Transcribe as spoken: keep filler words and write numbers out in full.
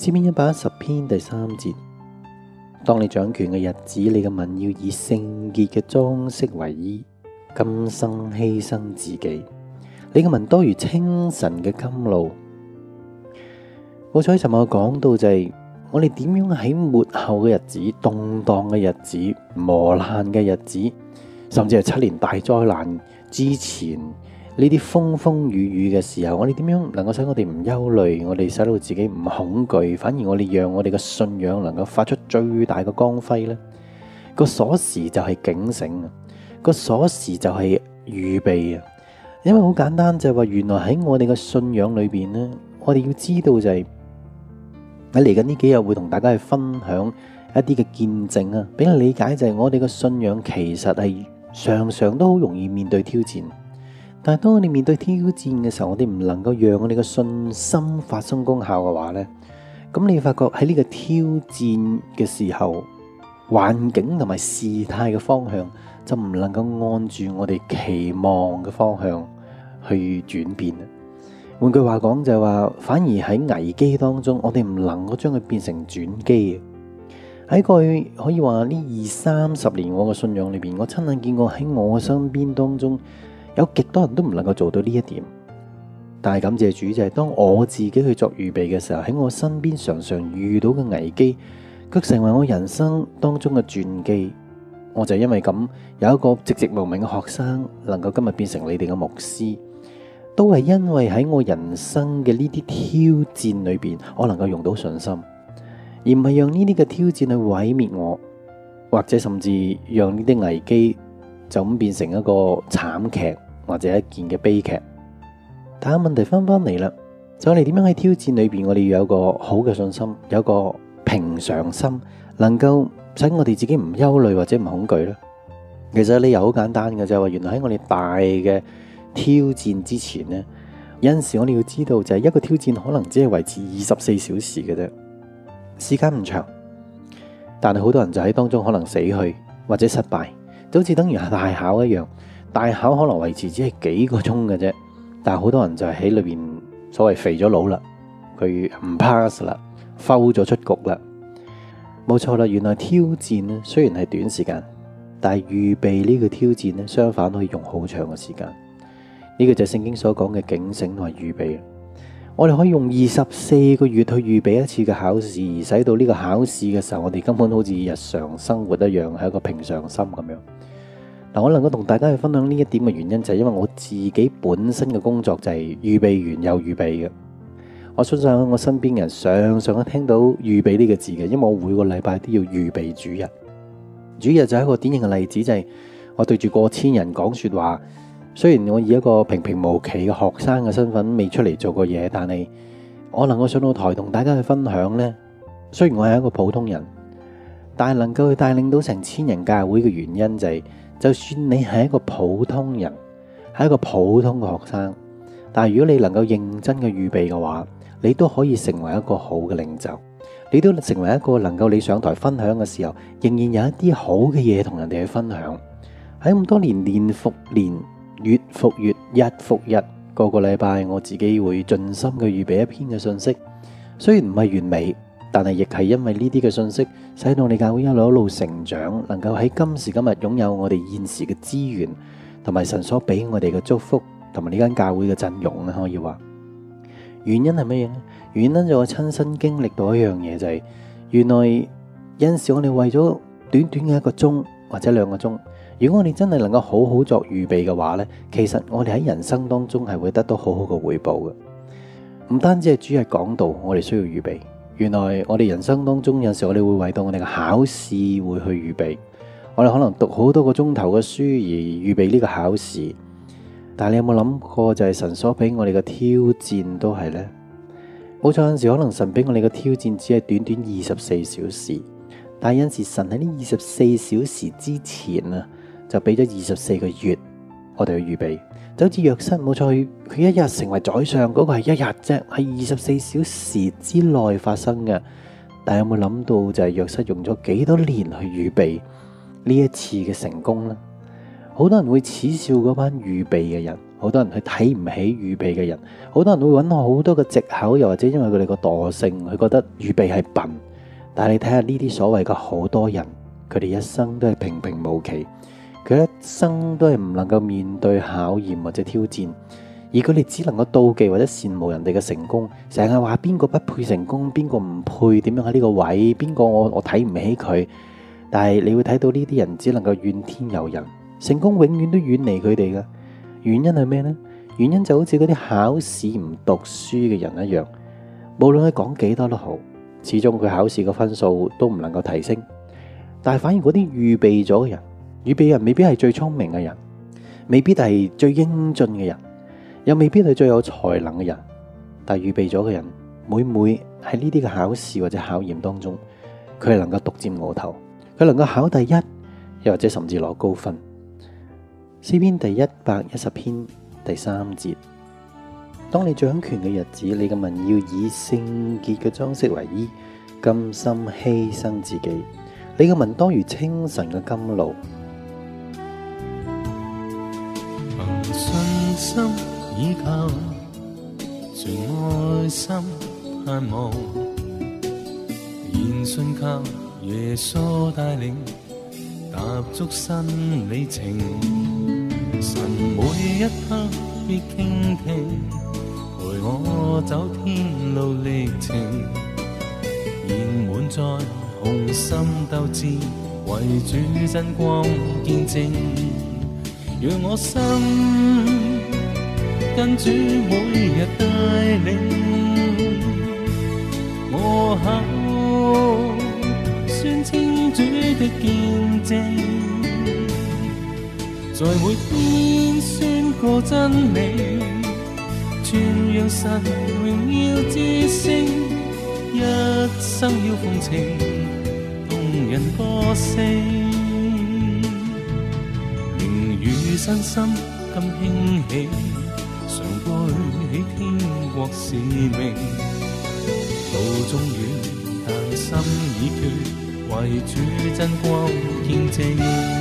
詩篇一百一十篇第三節：當你掌權嘅日子，你嘅民要以聖潔嘅裝飾為衣，甘心犧牲自己。你嘅民多如清晨嘅甘露。我在尋日講到就係、是、我哋點樣喺末後嘅日子、動盪嘅日子、磨難嘅日子，甚至係七年大災難之前呢啲風風雨雨嘅時候，我哋點樣能夠使我哋唔憂慮，我哋使到自己唔恐懼，反而我哋讓我哋嘅信仰能夠發出最大嘅光輝呢？個鎖匙就係警醒啊，個鎖匙就係預備啊。因為好簡單就係話，原來喺我哋嘅信仰裏邊呢，我哋要知道就係喺嚟緊呢幾日會同大家去分享一啲嘅見證啊，俾你理解就係我哋嘅信仰其實係常常都好容易面對挑戰。但係當我哋面對挑戰嘅時候，我哋唔能夠讓我哋嘅信心發生功效嘅話呢，咁你發覺喺呢個挑戰嘅時候，環境同埋事態嘅方向就唔能夠按住我哋期望嘅方向去轉變。換句話講就係話，反而喺危機當中，我哋唔能夠將佢變成轉機。喺過去可以話呢二三十年我嘅信仰裏邊，我親眼見過喺我身邊當中，有極多人都唔能夠做到呢一點，但係感謝主就係當我自己去作預備嘅時候，喺我身邊常常遇到嘅危機，卻成為我人生當中嘅傳記。我就因為咁有一個籍籍無名嘅學生，能夠今日變成你哋嘅牧師，都係因為喺我人生嘅呢啲挑戰裏邊，我能夠用到信心，而唔係讓呢啲嘅挑戰去毀滅我，或者甚至讓呢啲危機就咁變成一個慘劇或者一件嘅悲劇。但係問題翻翻嚟啦，就我哋點樣喺挑戰裏邊，我哋要有一個好嘅信心，有一個平常心，能夠使我哋自己唔憂慮或者唔恐懼咧。其實理由好簡單嘅，就係話原來喺我哋大嘅挑戰之前呢，有陣時我哋要知道就係一個挑戰可能只係維持二十四小時嘅啫，時間唔長，但係好多人就喺當中可能死去或者失敗。就好似等於係大考一樣，大考可能維持只係幾個鐘嘅啫，但係好多人就係喺裏邊所謂肥咗腦啦，佢唔 pass 啦，fail 咗出局啦。冇錯啦，原來挑戰呢雖然係短時間，但係預備呢個挑戰呢，相反可以用好長嘅時間。呢個就係聖經所講嘅警醒同埋預備。我哋可以用二十四個月去預備一次嘅考試，而使到呢個考試嘅時候，我哋根本好似日常生活一樣，係一個平常心咁樣。嗱，我能夠同大家去分享呢一點嘅原因，就係因為我自己本身嘅工作就係預備完又預備嘅。我相信我身邊人常常都聽到預備呢個字嘅，因為我每個禮拜都要預備主日。主日就係一個典型嘅例子，就係我對住過千人講說話。雖然我以一個平平無奇嘅學生嘅身份未出嚟做過嘢，但係我能夠上到台同大家去分享呢，雖然我係一個普通人，但係能夠去帶領到成千人教會嘅原因就係，就算你係一個普通人，係一個普通嘅學生，但係如果你能夠認真嘅預備嘅話，你都可以成為一個好嘅領袖，你都成為一個能夠你上台分享嘅時候，仍然有一啲好嘅嘢同人哋去分享。喺咁多年年復年，月復月，日復日，個個禮拜我自己會盡心嘅預備一篇嘅信息，雖然唔係完美，但係亦係因為呢啲嘅信息，使到你教會一路一路成長，能夠喺今時今日擁有我哋現時嘅資源，同埋神所俾我哋嘅祝福，同埋呢間教會嘅陣容咧，可以話原因係乜嘢呢？原因就係我親身經歷到一樣嘢，就係原來有陣時我哋為咗短短嘅一個鐘或者兩個鐘，如果我哋真係能夠好好作預備嘅話呢，其實我哋喺人生當中係會得到好好嘅回報嘅。唔單止係主日講道，我哋需要預備。原來我哋人生當中有時我哋會為到我哋嘅考試會去預備，我哋可能讀好多個鐘頭嘅書而預備呢個考試。但係你有冇諗過，就係神所俾我哋嘅挑戰都係呢？冇錯，有陣時可能神俾我哋嘅挑戰只係短短二十四小時，但係有陣時神喺呢二十四小時之前啊，就俾咗二十四個月我哋去預備。就好似約瑟，冇錯，佢一日成為宰相，嗰個係一日啫，係二十四小時之內發生嘅。但係有冇諗到，就係約瑟用咗幾多年去預備呢一次嘅成功呢？好多人會恥笑嗰班預備嘅人， 好多人去睇唔起預備嘅人，好多人會揾好多嘅藉口，又或者因為佢哋個惰性，佢覺得預備係笨。但係你睇下呢啲所謂嘅好多人，佢哋一生都係平平無奇，佢一生都係唔能夠面對考驗或者挑戰，而佢哋只能夠妒忌或者羨慕人哋嘅成功，成日話邊個不配成功，邊個唔配點樣喺呢個位，邊個我我睇唔起佢。但係你會睇到呢啲人只能夠怨天尤人，成功永遠都遠離佢哋嘅。原因係咩呢？原因就好似嗰啲考試唔讀書嘅人一樣，無論佢講幾多都好，始終佢考試嘅分數都唔能夠提升。但係反而嗰啲預備咗嘅人，預備人未必係最聰明嘅人，未必係最英俊嘅人，又未必係最有才能嘅人。但係預備咗嘅人，每每喺呢啲嘅考試或者考驗當中，佢係能夠獨佔鰲頭，佢能夠考第一，又或者甚至攞高分。詩篇第一百一十篇第三節：當你掌權嘅日子，你嘅民要以聖潔嘅裝飾為衣，甘心犧牲自己。你嘅民多如清晨嘅甘露。 憑信心倚靠，全愛心盼望，現信靠耶穌帶領，踏足新里程。神每一刻必傾聽，陪我走天路歷程，現滿載雄心鬥志，為主真光見證。讓我心跟主每日帶領，我口宣稱主的見證。在每天宣告真理，傳揚神榮耀之聲，一生要奉情，動人歌聲。靈與身心今興起，常背起天國使命。路縱遠，但心已決，為主真光見證。